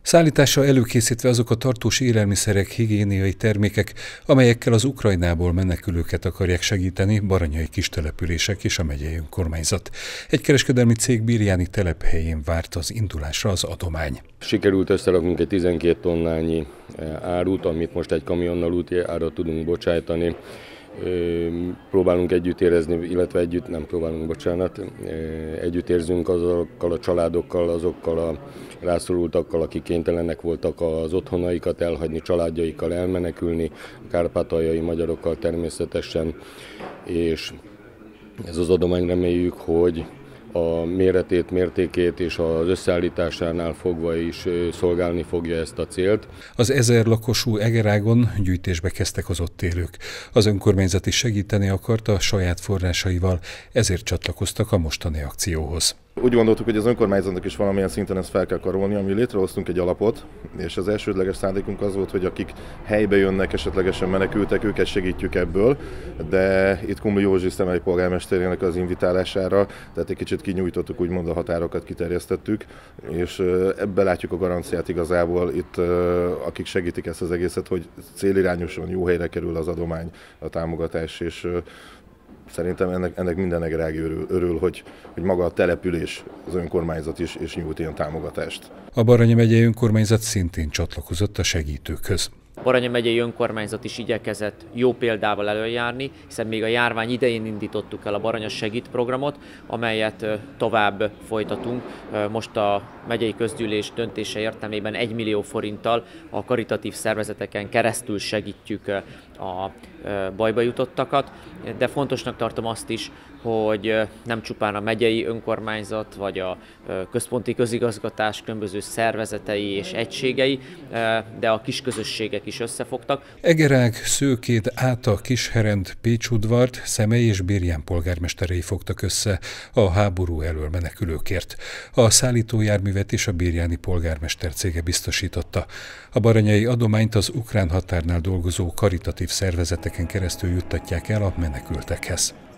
Szállításra előkészítve azok a tartós élelmiszerek, higiéniai termékek, amelyekkel az Ukrajnából menekülőket akarják segíteni baranyai kistelepülések és a megyei önkormányzat. Egy kereskedelmi cég birjáni telephelyén várt az indulásra az adomány. Sikerült összeraknunk egy 12 tonnányi árut, amit most egy kamionnal útjára tudunk bocsájtani. Próbálunk együtt érezni, illetve együtt érzünk azokkal a családokkal, azokkal a rászorultakkal, akik kénytelenek voltak az otthonaikat elhagyni, családjaikkal elmenekülni, kárpátaljai magyarokkal természetesen, és ez az adomány, reméljük, hogy a méretét, mértékét és az összeállításánál fogva is szolgálni fogja ezt a célt. Az 1000 lakosú Egerágon gyűjtésbe kezdtek az ott élők. Az önkormányzat is segíteni akarta a saját forrásaival, ezért csatlakoztak a mostani akcióhoz. Úgy gondoltuk, hogy az önkormányzatnak is valamilyen szinten ezt fel kell karolni, ami létrehoztunk egy alapot, és az elsődleges szándékunk az volt, hogy akik helybe jönnek, esetlegesen menekültek, őket segítjük ebből, de itt Kumli Józsi személyi polgármesterének az invitálására, tehát egy kicsit kinyújtottuk, úgymond a határokat kiterjesztettük, és ebbe látjuk a garanciát igazából itt, akik segítik ezt az egészet, hogy célirányosan jó helyre kerül az adomány, a támogatás, és szerintem ennek minden egerági örül, hogy maga a település, az önkormányzat is nyújt ilyen támogatást. A Baranyi megyei önkormányzat szintén csatlakozott a segítőkhöz. A Baranyi megyei önkormányzat is igyekezett jó példával előjárni, hiszen még a járvány idején indítottuk el a Baranya Segít programot, amelyet tovább folytatunk. Most a megyei közgyűlés döntése értelmében 1 millió forinttal a karitatív szervezeteken keresztül segítjük a bajba jutottakat, de fontosnak tartom azt is, hogy nem csupán a megyei önkormányzat vagy a központi közigazgatás különböző szervezetei és egységei, de a kisközösségek is összefogtak. Egerág, Szőkéd, Áta, Kisherend, Pécsudvart, Szemely és Birján polgármesterei fogtak össze a háború elől menekülőkért. A szállítójárművet is a birjáni polgármester cége biztosította. A baranyai adományt az ukrán határnál dolgozó karitatív szervezeteken keresztül juttatják el a menekültekhez.